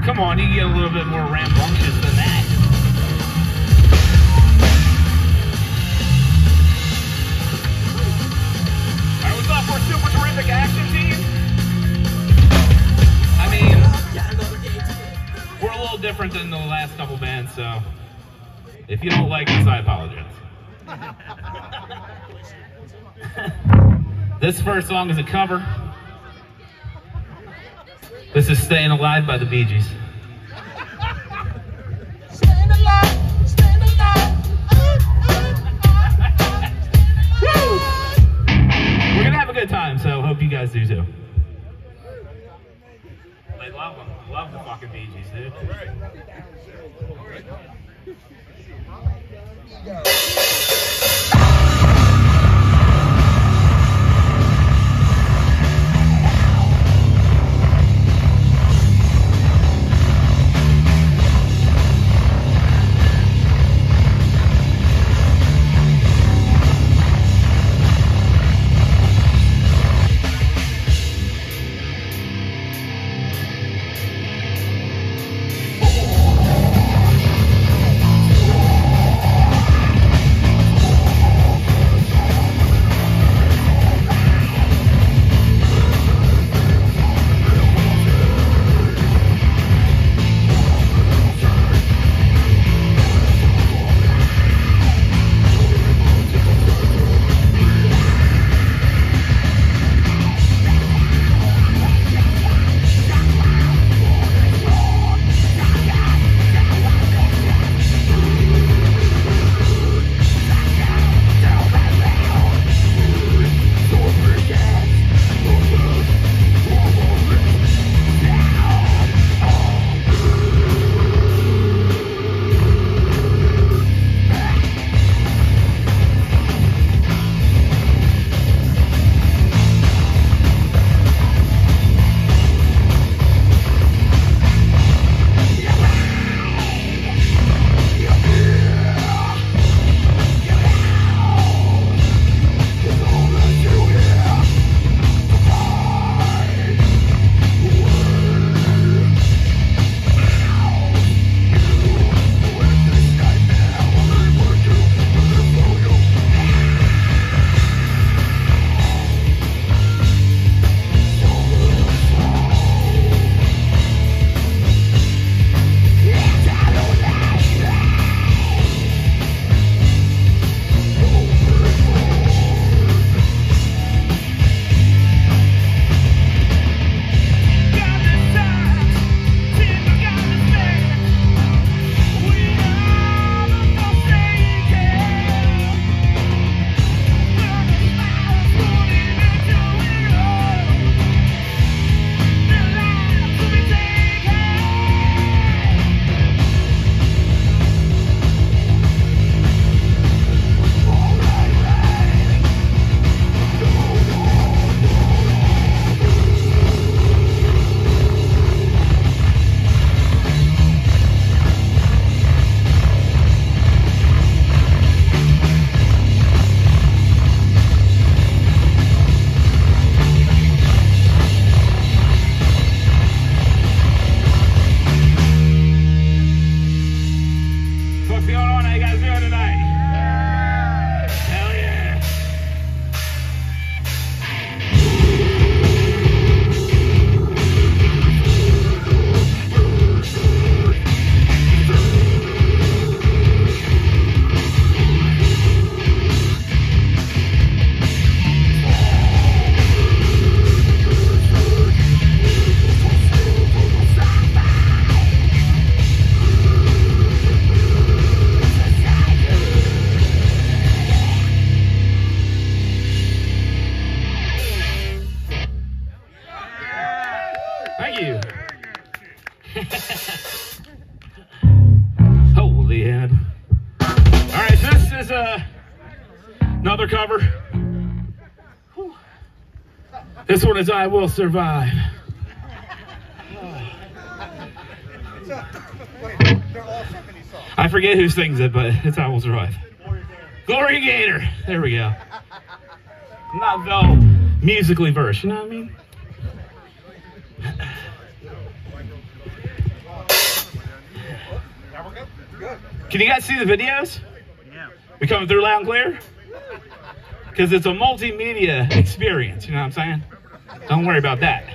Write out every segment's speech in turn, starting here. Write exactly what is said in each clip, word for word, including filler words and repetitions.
Come on, you can get a little bit more rambunctious than that. Alright, what's up? We're Super Terrific Action Team. I mean, we're a little different than the last couple bands, so if you don't like us, I apologize. This first song is a cover. This is Staying Alive by the Bee Gees. Staying alive, staying alive. Woo! We're gonna have a good time, so hope you guys do too. They love them. Love the fucking Bee Gees, dude. Thank you. Holy head. All right, so this is uh, another cover. Whew. This one is I Will Survive. I forget who sings it, but it's I Will Survive. Gloria Gaynor. There we go. Not though musically versed, you know what I mean? Can you guys see the videos? Yeah. We coming through loud and clear? Because it's a multimedia experience, you know what I'm saying? Don't worry about that.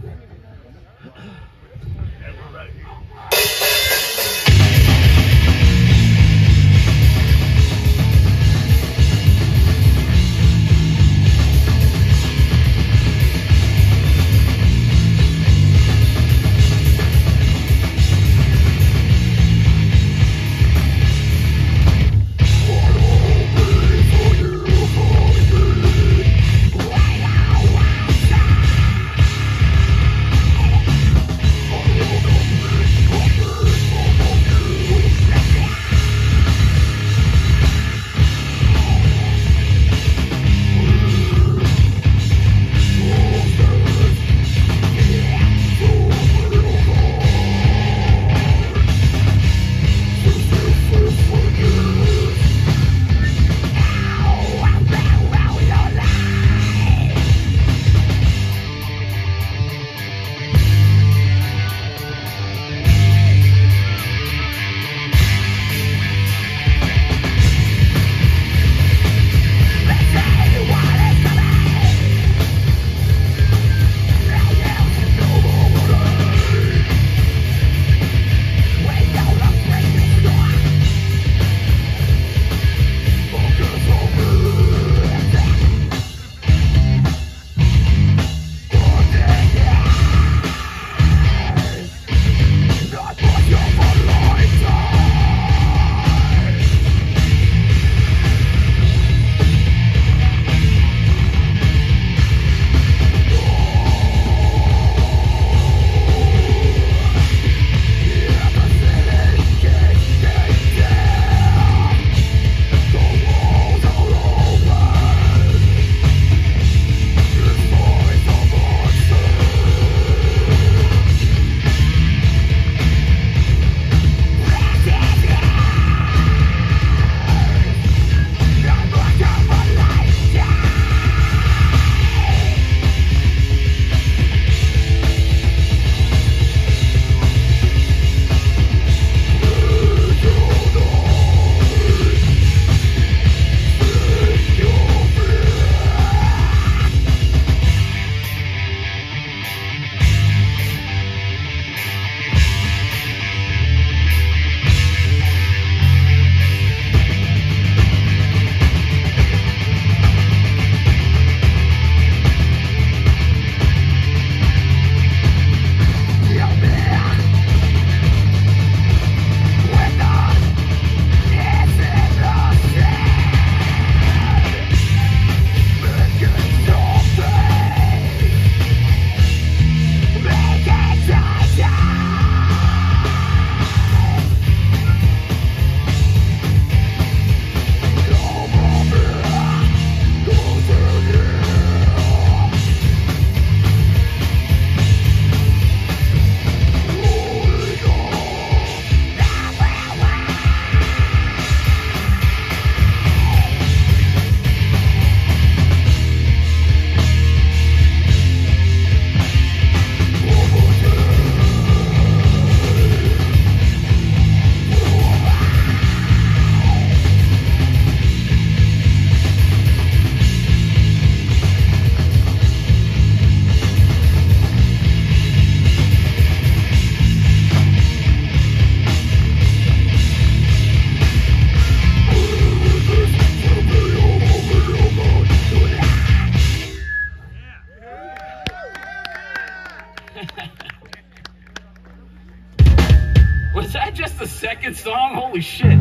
Was that just the second song? Holy shit.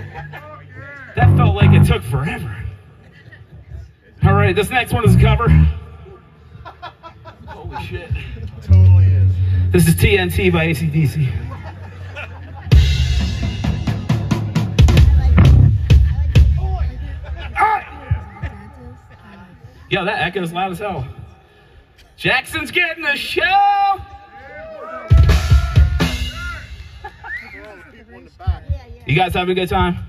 That felt like it took forever. All right, this next one is a cover. Holy shit. Totally is. This is T N T by A C D C. Yo, that echoes loud as hell. Jackson's getting the show! You guys having a good time?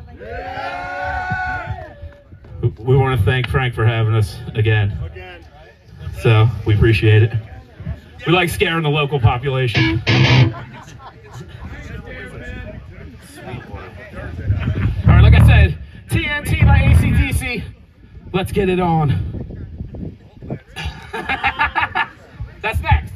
We want to thank Frank for having us again. So, we appreciate it. We like scaring the local population. let's get it on. That's next.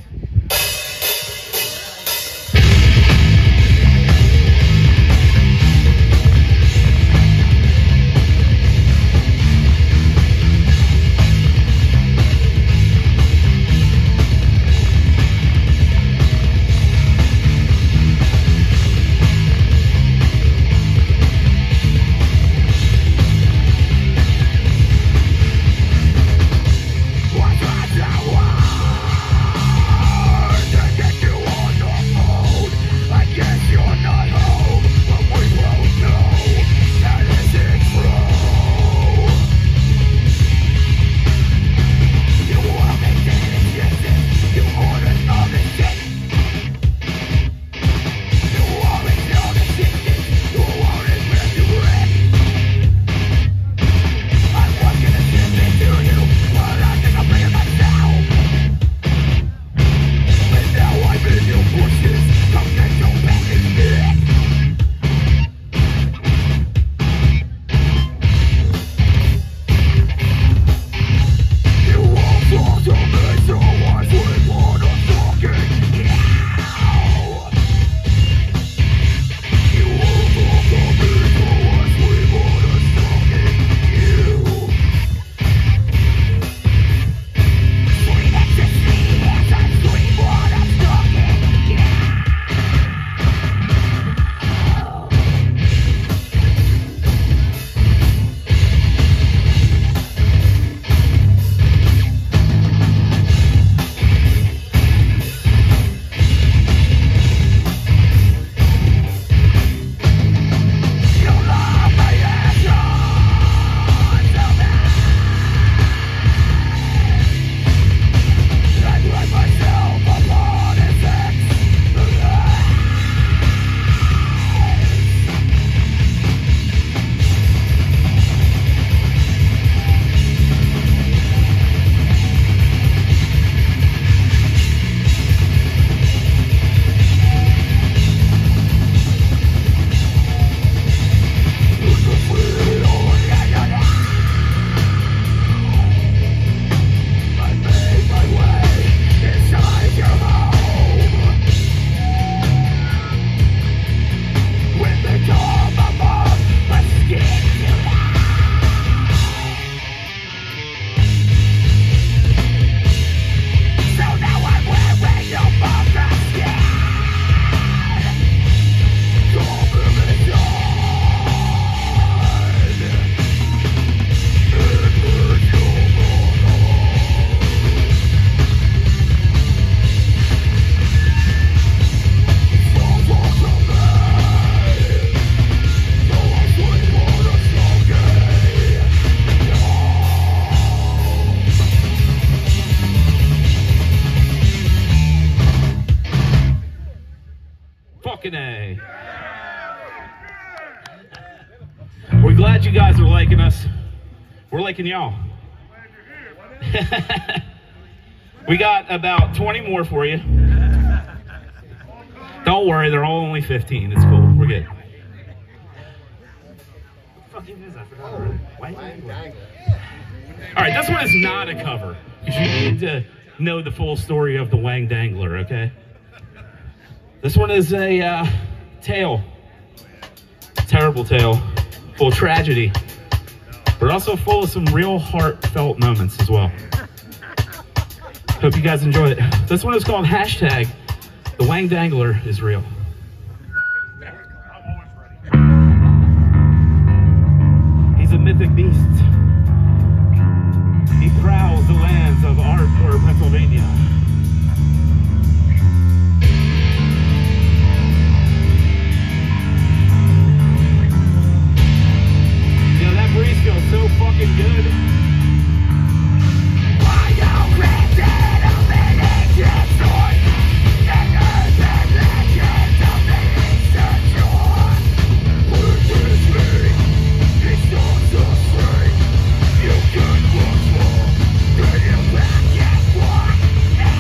Fucking A. We're glad you guys are liking us. We're liking y'all. We got about twenty more for you. Don't worry, they're all only fifteen. It's cool. We're good. What the fuck is this? I forgot already. Wang Dangler. All right, this one is not a cover. Because you need to know the full story of the Wang Dangler, okay? This one is a uh, tale. Terrible tale. Full of tragedy. But also full of some real heartfelt moments as well. Hope you guys enjoy it. This one is called hashtag The Wang Dangler is Real. He's a mythic beast. He prowls the lands of Ardmore, Pennsylvania. You know, that breeze feels so fucking good. You can watch more, bring it back, guess what?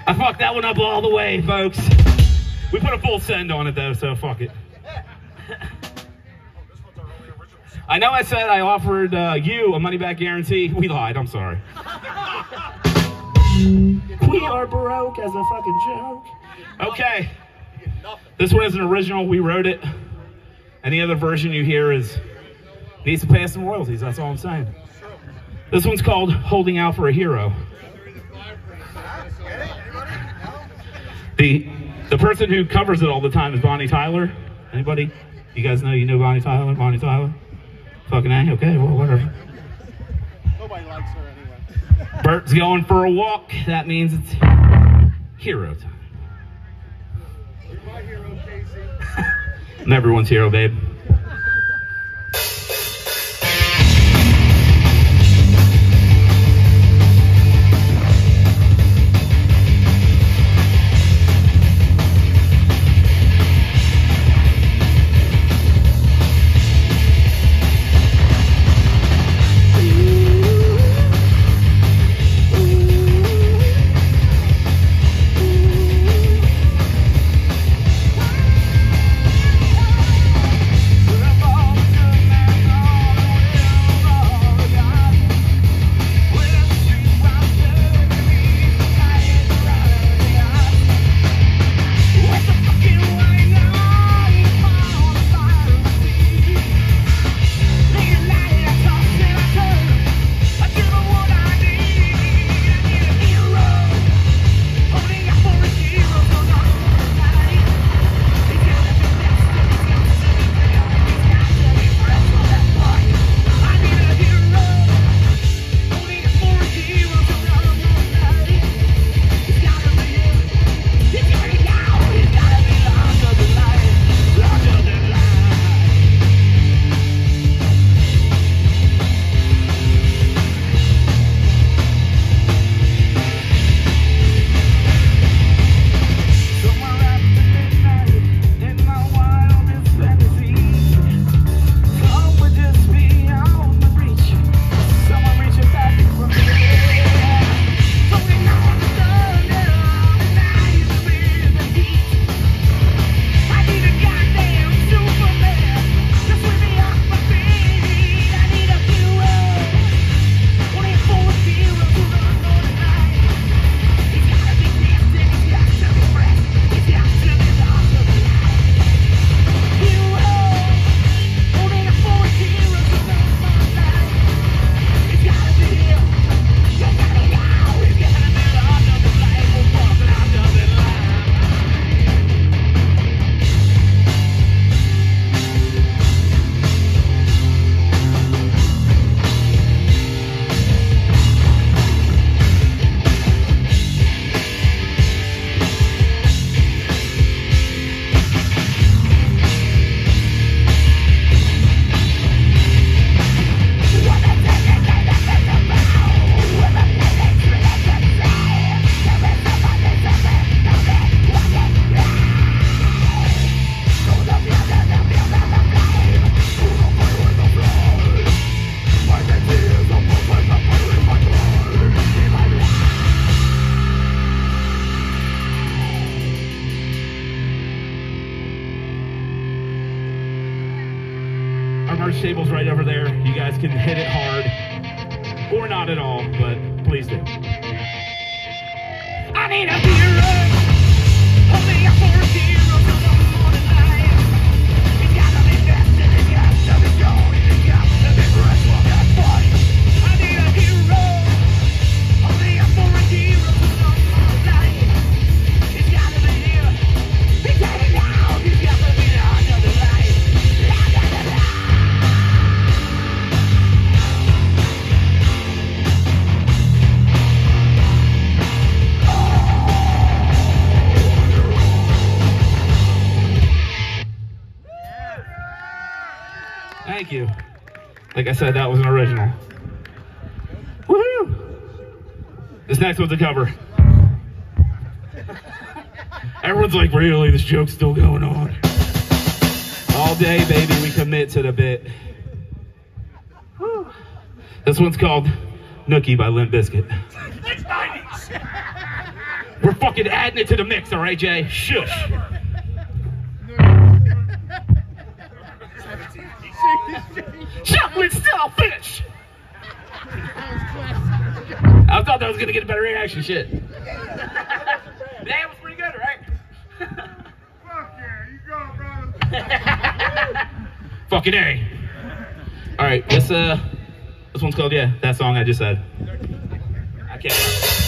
I fucked that one up all the way, folks. We put a full send on it, though, so fuck it. I know I said I offered uh, you a money-back guarantee. We lied, I'm sorry. We are broke as a fucking joke. Okay. This one is an original. We wrote it. Any other version you hear is needs to pay us some royalties. That's all I'm saying. This one's called Holding Out for a Hero. The the person who covers it all the time is Bonnie Tyler. Anybody? You guys know you know Bonnie Tyler? Bonnie Tyler? Fucking A? Okay, well, whatever. Nobody likes her anyway. Bert's going for a walk. That means it's hero time. You're my hero, Casey. I'm everyone's hero, babe. merch table's right over there. You guys can hit it hard, or not at all, but please do. I need a hero, only a for a hero till the morning light. It's gotta be destined, it got to be going, it got to be fresh for that fight. I need a hero, only a for a hero till the morning light. It's gotta be here, it's gotta be now, it's gotta be under the light. La, la, la, la. Thank you. Like I said, that was an original. Woohoo! This next one's a cover. Everyone's like, really? This joke's still going on. All day, baby, we commit to the bit. Woo. This one's called Nookie by Limp Bizkit. We're fucking adding it to the mix, all right, Jay? Shush. Chocolate starfish. I thought that was gonna get a better reaction. Shit. That was pretty good, right? Fuck yeah, you go, brother. Fucking A. All right, this uh, this one's called yeah. That song I just said. I can't.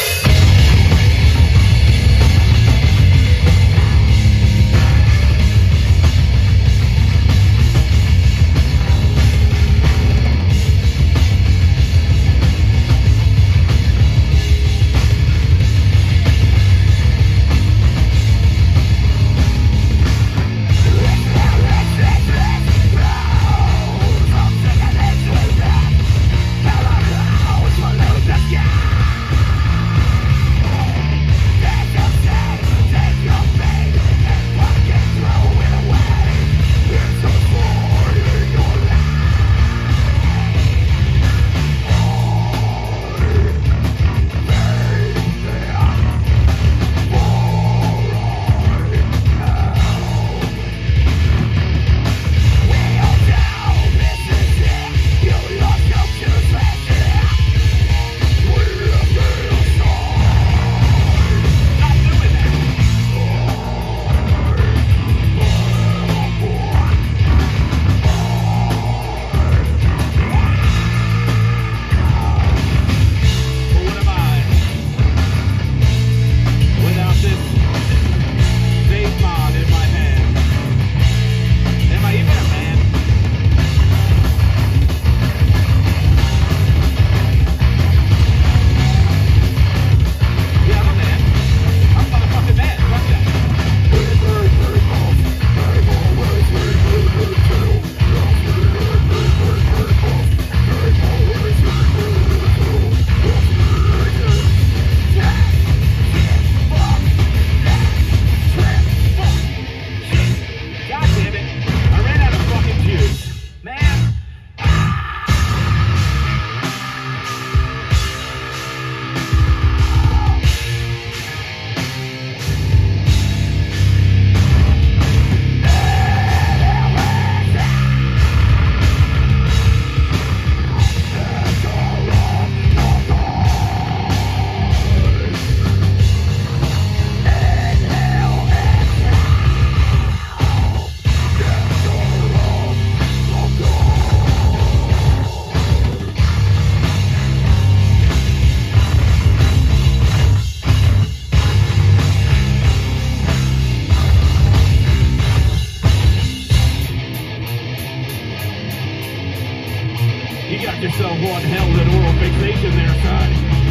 You got yourself one hell of a world vacation there, son.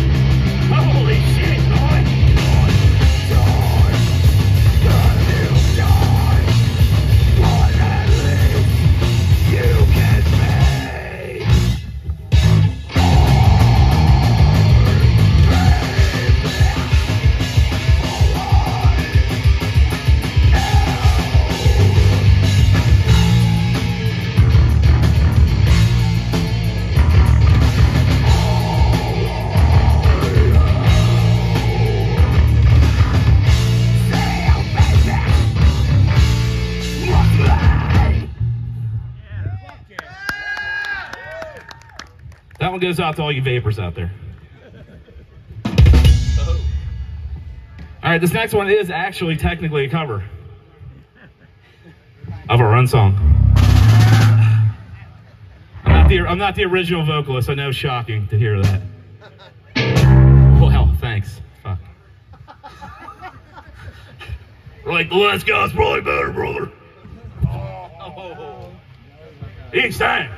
Holy shit, boy. That one goes out to all you vapors out there. All right, this next one is actually technically a cover of a Run song. I'm not the, I'm not the original vocalist. I know, shocking to hear that. Well, thanks. Fuck. We're like, the last guy's probably better, brother. Oh. Each time.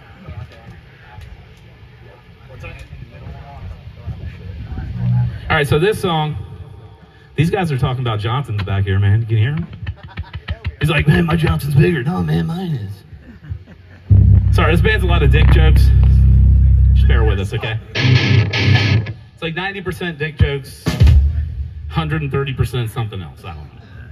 All right, so this song, these guys are talking about Johnson's back here, man. Can you hear him? He's like, man, my Johnson's bigger. No, man, mine is. Sorry, this band's a lot of dick jokes. Just bear with us, okay? It's like ninety percent dick jokes, one hundred thirty percent something else. I don't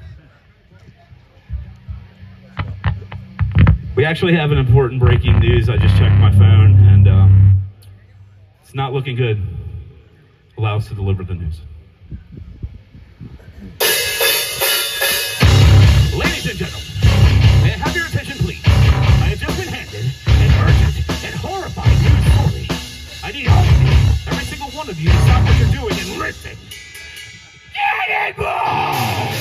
know. We actually have an important breaking news. I just checked my phone, and um, it's not looking good. Allow us to deliver the news. and gentlemen, may I have your attention, please? I have just been handed an urgent and horrifying news story. I need all of you, every single one of you, to stop what you're doing and listen. Get involved!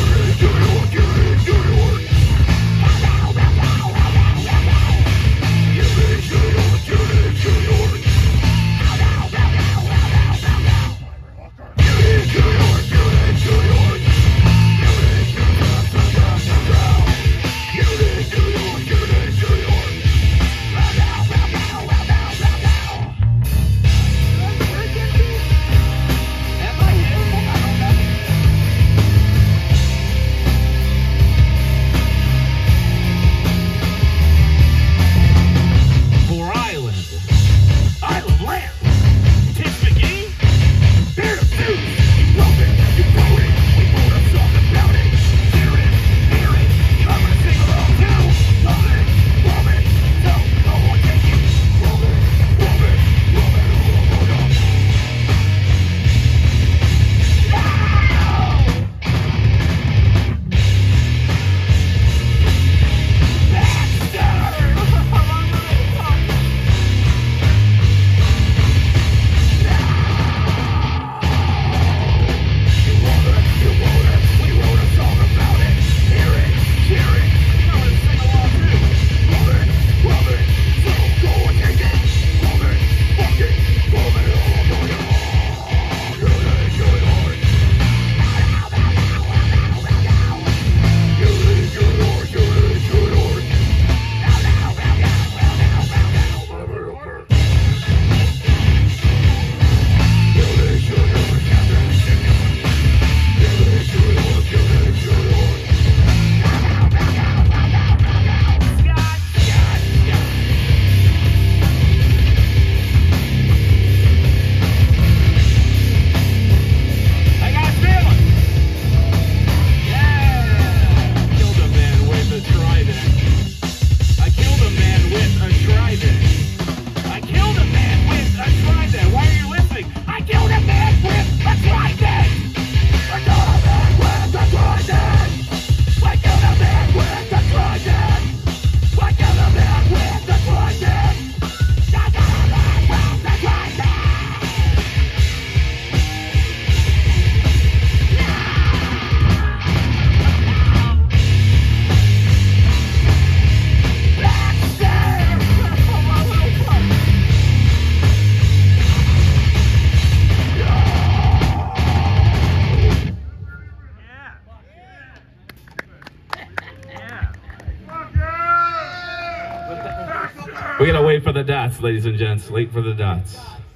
We gotta wait for the dots, ladies and gents. Wait for the dots.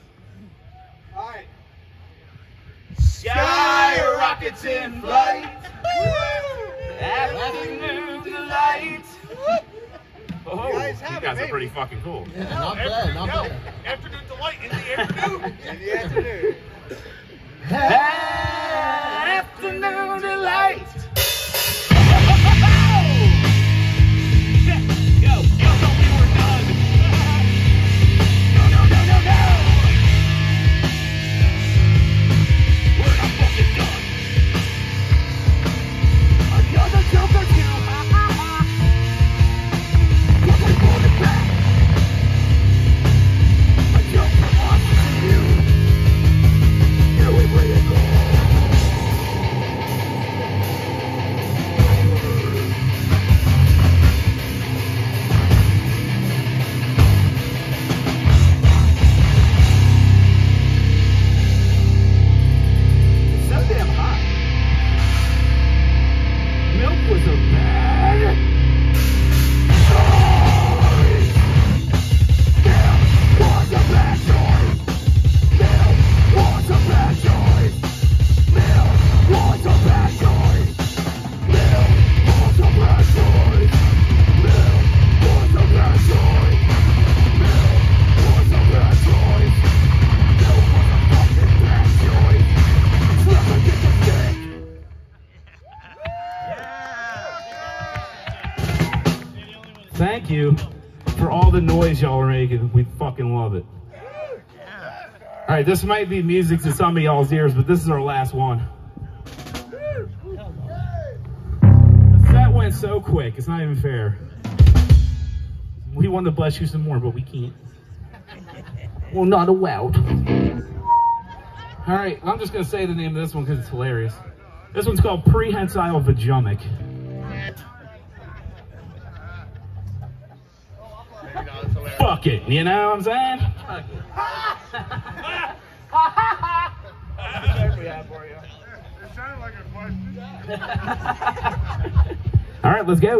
All right. Sky rockets in flight. Afternoon delight. Oh, You guys have you it, guys are baby. pretty fucking cool. Yeah, not bad, not No, bad. afternoon delight in the afternoon. In the afternoon. Afternoon delight. Yo, yo, thought we were done. No, no, no, no, no. We're not fucking done. Another joke or two. But we pulled it back. A joke from us to you. Here we bring it on. It's so damn hot. Milk was a bad choice. Milk was a bad choice. Milk was a bad choice. Milk was a bad choice. Milk was a bad choice. Milk was a bad choice. Milk was a bad choice. Milk was a fucking bad choice. Let's not get the stick. Thank you for all the noise y'all are making. We fucking love it. All right, this might be music to some of y'all's ears, but this is our last one. The set went so quick, it's not even fair. We wanted to bless you some more, but we can't. Well, not allowed. All right, I'm just gonna say the name of this one because it's hilarious. This one's called Prehensile Vajumic. Fuck it, you know what I'm saying? Fuck it. It sounded like a question. All right, let's go.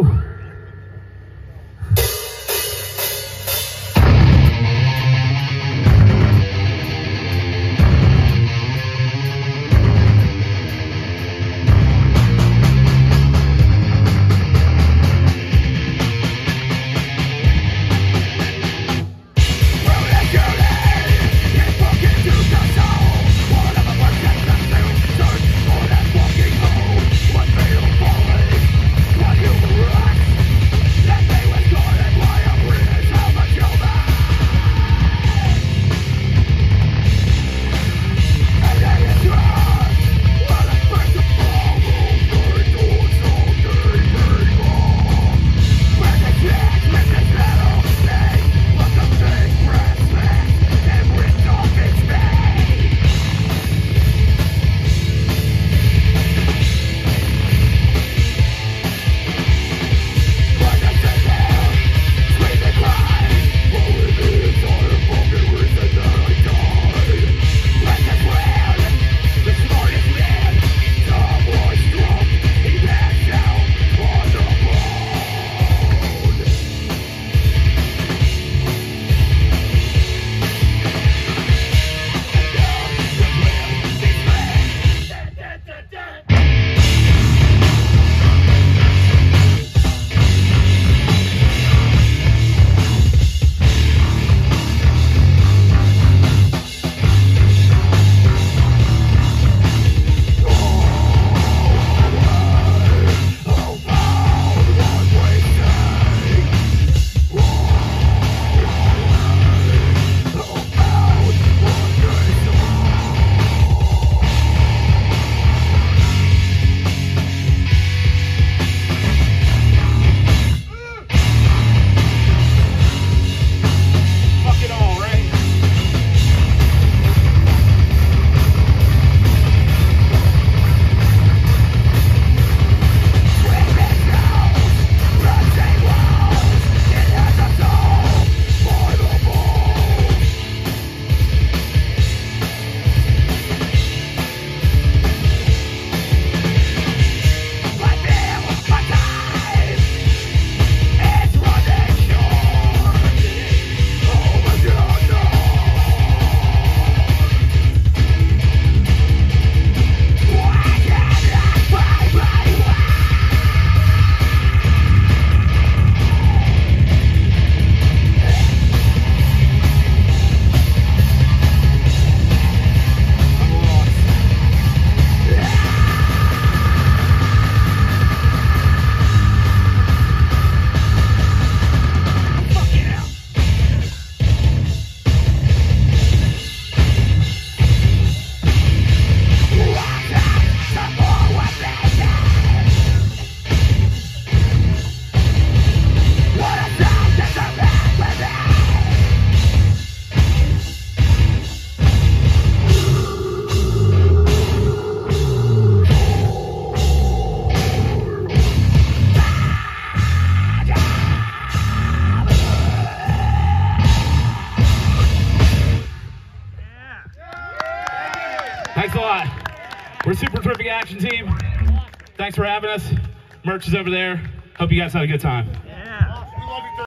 Thanks a lot. We're Super Terrific Action Team. Thanks for having us. Merch is over there. Hope you guys had a good time.